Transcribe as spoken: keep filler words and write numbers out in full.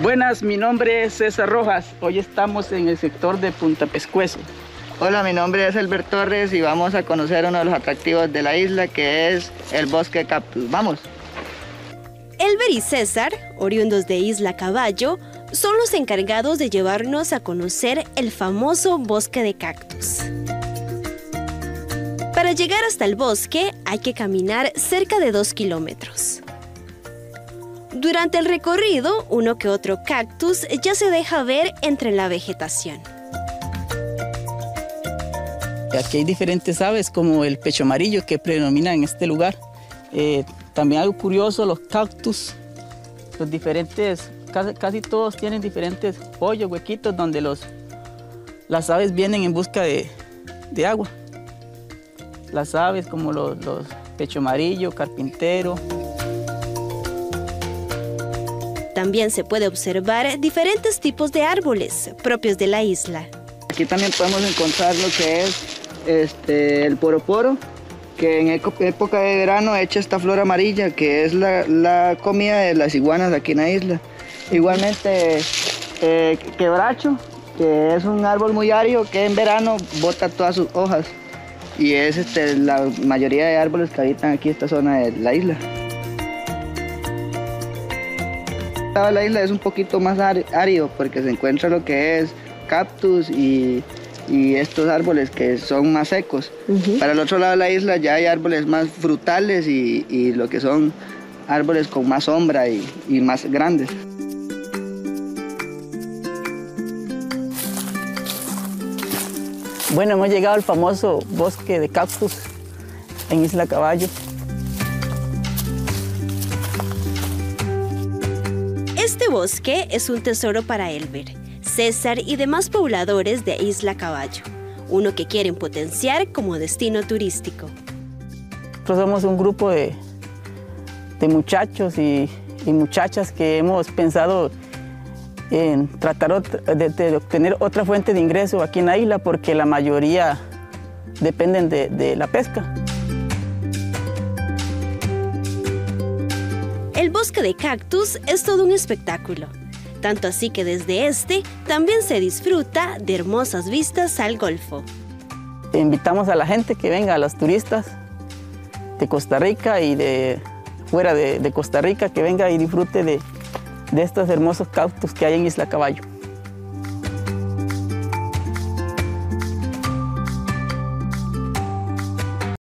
Buenas, mi nombre es César Rojas. Hoy estamos en el sector de Punta Pescuezo. Hola, mi nombre es Elber Torres y vamos a conocer uno de los atractivos de la isla, que es el bosque de cactus. ¡Vamos! Elber y César, oriundos de Isla Caballo, son los encargados de llevarnos a conocer el famoso bosque de cactus. Para llegar hasta el bosque hay que caminar cerca de dos kilómetros. Durante el recorrido, uno que otro cactus ya se deja ver entre la vegetación. Aquí hay diferentes aves como el pecho amarillo que predomina en este lugar. Eh, también algo curioso, los cactus, los diferentes, casi, casi todos tienen diferentes hoyos, huequitos donde los, las aves vienen en busca de, de agua. Las aves como los, los pecho amarillo, carpintero. También se puede observar diferentes tipos de árboles propios de la isla. Aquí también podemos encontrar lo que es este, el poroporo, que en época de verano echa esta flor amarilla, que es la, la comida de las iguanas aquí en la isla. Igualmente eh, quebracho, que es un árbol muy árido que en verano bota todas sus hojas. Y es este, la mayoría de árboles que habitan aquí esta zona de la isla. La isla es un poquito más árido porque se encuentra lo que es cactus y, y estos árboles que son más secos. Uh-huh. Para el otro lado de la isla ya hay árboles más frutales y, y lo que son árboles con más sombra y, y más grandes. Bueno, hemos llegado al famoso bosque de cactus en Isla Caballo. Este bosque es un tesoro para Elber, César y demás pobladores de Isla Caballo, uno que quieren potenciar como destino turístico. Nosotros somos un grupo de, de muchachos y, y muchachas que hemos pensado en tratar de, de obtener otra fuente de ingreso aquí en la isla porque la mayoría dependen de, de la pesca. El bosque de cactus es todo un espectáculo, tanto así que desde este también se disfruta de hermosas vistas al Golfo. Invitamos a la gente que venga, a los turistas de Costa Rica y de fuera de, de Costa Rica, que venga y disfrute de, de estos hermosos cactus que hay en Isla Caballo.